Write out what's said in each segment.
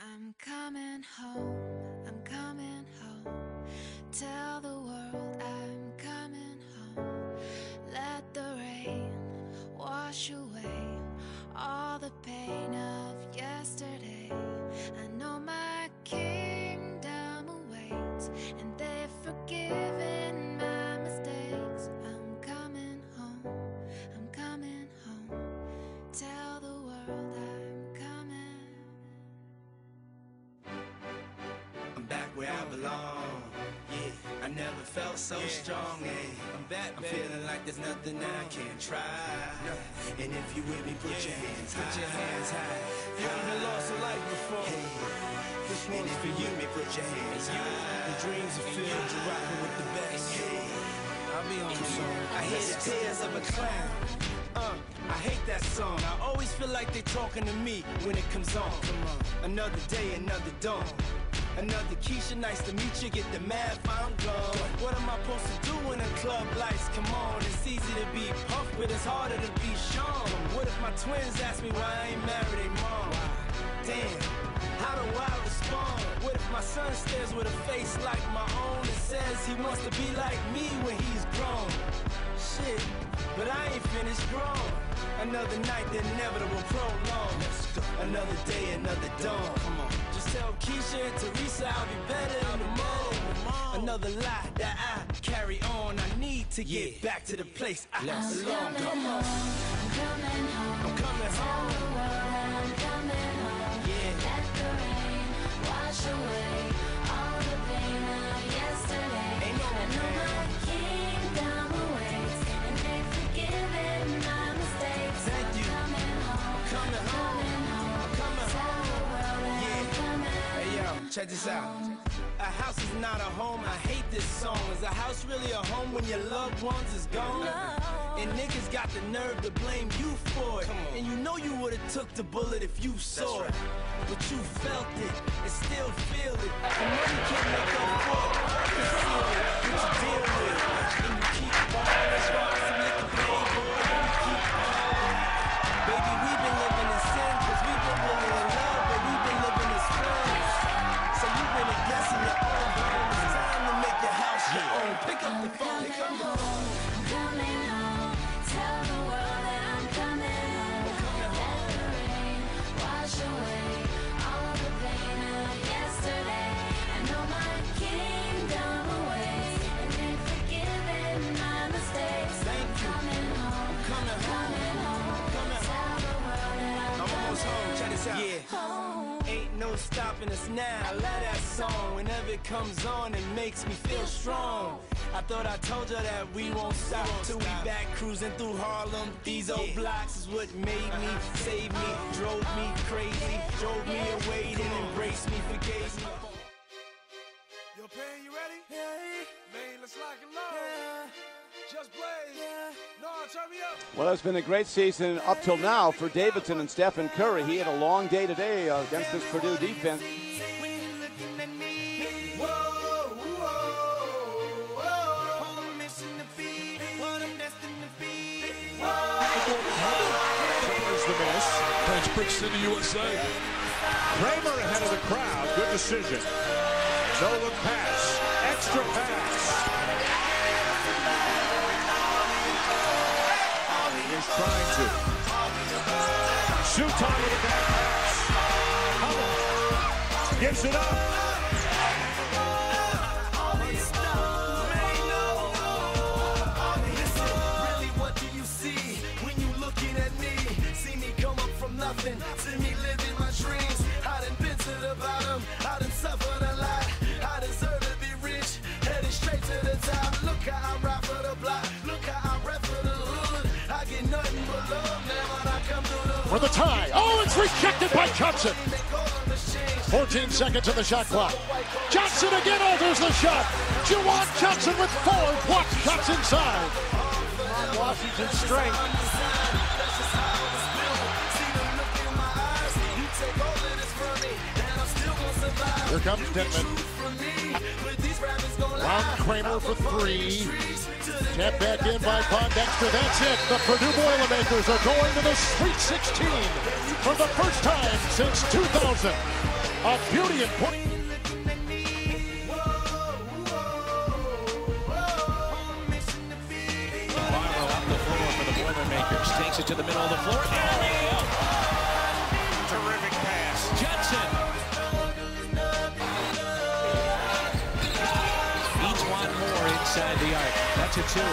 I'm coming home, I'm coming home. Tell the world I'm coming home. Let the rain wash away all the pain of yesterday. I know my kingdom awaits, and they've forgiven my mistakes. I'm coming home, I'm coming home. Tell the world I'm coming. I'm back where I belong. Yeah, I never felt so strong. I'm back, I'm feeling like there's nothing I can't try. And if you with me, put your hands high. Put your hands high. You haven't lost a life before. This one's for you. Me, put your hands high. The dreams are filled. You're rocking with the best. I'll be on the song. I hear the tears of a clown. I hate that song. I always feel like they talking to me when it comes on. Another day, another dawn. Another Keisha, nice to meet you. Get the math, I'm gone. What am I supposed to do when the club lights come on? It's easy to be puffed, but it's harder to be Sean. What if my twins ask me why I ain't married their mom? Damn, how do I respond? What if my son stares with a face like my own and says he wants to be like me when he's grown? Shit, but I ain't finished grown. Another night, the inevitable prolong. Another day, another dawn. Come on. Just tell Keisha and Teresa I'll be better in the morning. Another lie that I carry on. I need to get back to the place I belong. Come on. I'm coming home. I'm coming home. Tell the world I'm coming home. Yeah. Let the rain wash away all the pain of yesterday. Ain't no I know my kingdom awaits, and they've forgiven my mistakes. Thank you. I'm coming home. Coming home. I'm coming Tell home. the world that I'm coming. Hey yo, check this out. A house is not a home, I hate this song. Is a house really a home when your loved ones is gone? And niggas got the nerve to blame you for it. And you know you would've took the bullet if you saw it. But you felt it and still feel it. And money can't make up for it. Conceal it, what you deal with. And you keep buying as far as some liquor playboy. And you keep buying. Baby, we've been living in sin, cause we've been really in love, but we've been living as friends. So you've been a guest in your own home. It's time to make your house your own. Pick up the phone, pick up the phone. I'm coming home. Tell the world that I'm coming home. Let the rain wash away all the pain of yesterday. I know my kingdom awaits, and they've forgiven my mistakes. Thank you. Coming home. Coming home. Coming home. Tell the world that I'm almost home, check this out. Yeah. home. Ain't no stopping us now. I love that song. Whenever it comes on, it makes me feel strong. I thought I told you that we won't stop till we back cruising through Harlem. These old blocks is what made me, saved me, drove me crazy, drove me away, then embraced me, forgave me. Yo, Pan, you ready? Yeah. Man, let's lock and load. Yeah. Just blaze. Yeah. No, turn me up. Well, it's been a great season up till now for Davidson and Stephen Curry. He had a long day today against this Purdue defense. The miss. French bricks to the USA. Kramer ahead of the crowd. Good decision. No look pass. Extra pass. He's trying to. Suton with a back pass. Hummel gives it up. Nothing, see me living my dreams. I done been to the bottom, I done suffered a lot. I deserve to be rich, headed straight to the top. Look how I rap for the block, look how I rap for the hood. I get nothing but love now when I come through the hood. For the tie. Oh, it's rejected by Johnson. 14 seconds on the shot clock. Johnson again alters the shot. JaJuan Johnson with 4 block shots inside. Washington's strength. Here comes Denman. Round Kramer for 3. Tapped back in by Pondexter. That's it. The Purdue Boilermakers are going to the Sweet 16 for the first time since 2000. A beauty and point. Up the floor for the Boilermakers. Takes it to the middle of the floor. Alley-oop. Terrific pass. Judson. Each one more inside the arc. That's a 2.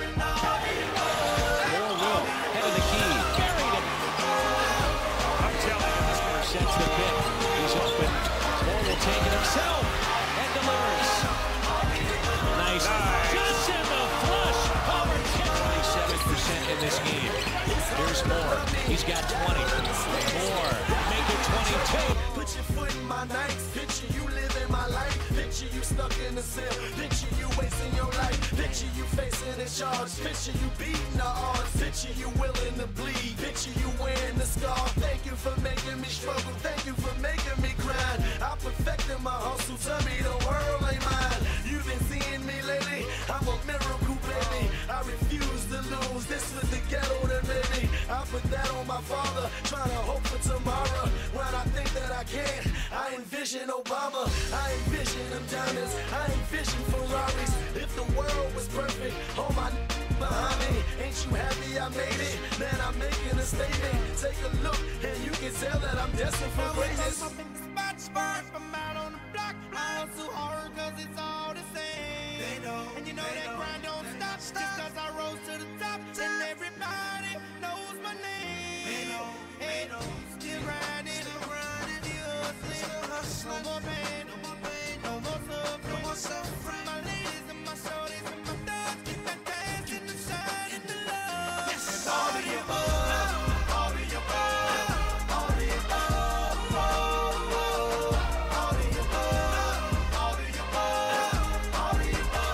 More will. Head of the key. Buried it. I'm telling you, this one sets the pick. He's open. Moore will take it himself and delivers. Nice. Johnson, the flush. Power kick. 27% in this game. Here's Moore. He's got 20. Moore. Make it 22. Put your foot in my nights. Picture you living my life. Picture you stuck in the cell. Picture you wasting your life. Picture you facing a charge. Picture you beating the odds. Picture you willing to bleed. Picture you wearing the scar. Thank you for making me struggle. Thank you for making me grind. I perfected my hustle. Tell me the world ain't mine. You've been seeing me lately. I'm a miracle, baby. I refuse to lose. This was the ghetto that made me. I put that on my father. Trying to hope for tomorrow. When I think that I can't, I envision Obama. I envision them diamonds. I envision Ferraris. If the world was perfect, all my behind me. Ain't you happy I made it? Man, I'm making a statement. Take a look and you can tell that I'm destined for greatness. I'm out on the block. I hustle hard cause it's all the same. They know, and you know that grind don't stop. Just cause I rose to the top. And everybody knows my name. They know, still grinding, still hustling. No more pain, no more suffering. My ladies and my shorties and my thugs keep that cash in the sun and the love. Yes, all of you above, all of you above, all of you above, all of you above, all of you above, all of you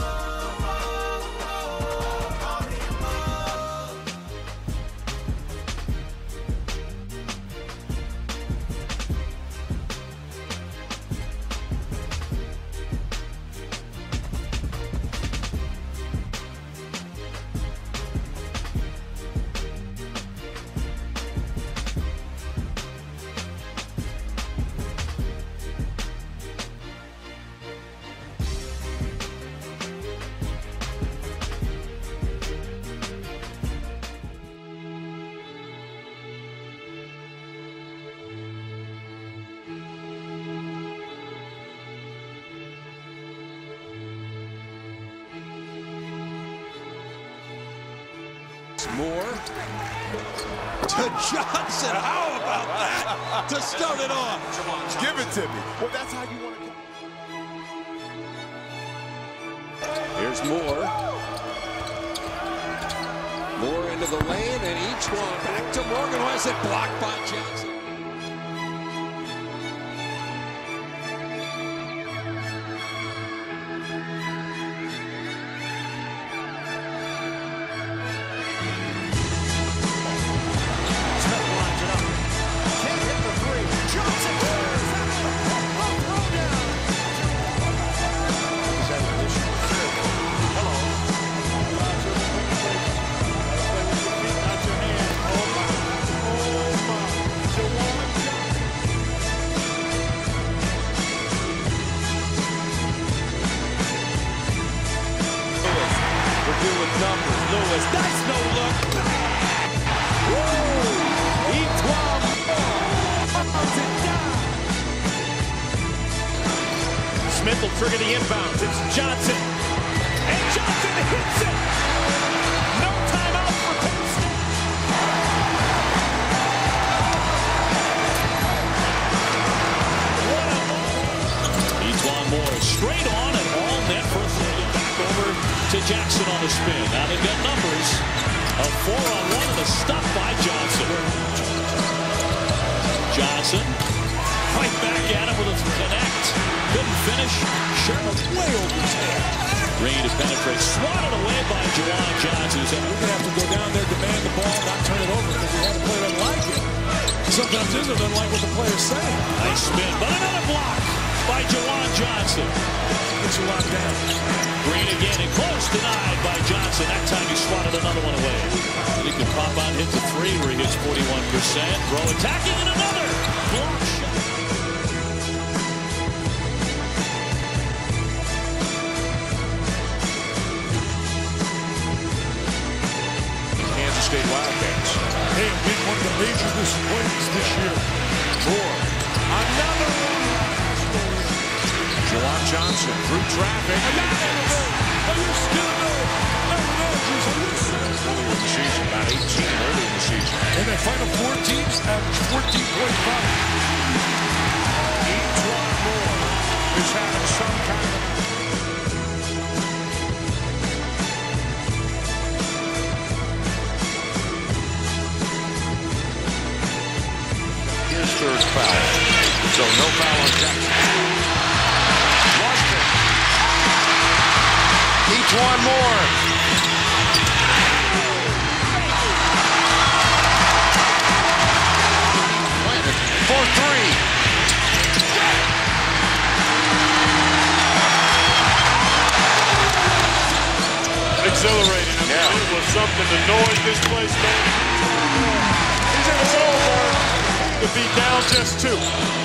above, all of you above. Moore to Johnson. How about that to start it off? Give it to me. Well, that's how you want to. Here's Moore. Moore into the lane, and each one back to Morgan, who has it blocked by Johnson. Numbers, Lewis, that's no look. Woo! Smith will trigger the inbounds. It's Johnson. And Johnson hits it. No timeout for Penn State. Etuan Moore straight on and all net for a throw. Back over to Jackson on the spin. Now they've got numbers. A 4-on-1 and a stop by Johnson. Johnson right back at him with a connect. Couldn't finish. Sherman way over his head. Green to penetrate. Swatted away by JaJuan Johnson. We're going to have to go down there, demand the ball, not turn it over because we have a player doesn't like it. Sometimes Israel doesn't like what the player's saying. Nice spin, but another block by JaJuan Johnson. Gets you locked down. Green again and close, denied by Johnson. That time he swatted another one away. And he can pop out, hit the three where he hits 41%. Rowe attacking and another block shot. Johnson through traffic. Earlier in the season, about 18 early in the season. And their final 4 teams average 14.5. Each one more is having some kind of... His third foul. So no foul on Jackson. Lost it. Each one more. Planted for 3. Exhilarating. Yeah. It was something to noise this place, man. He's in his over to be down just 2.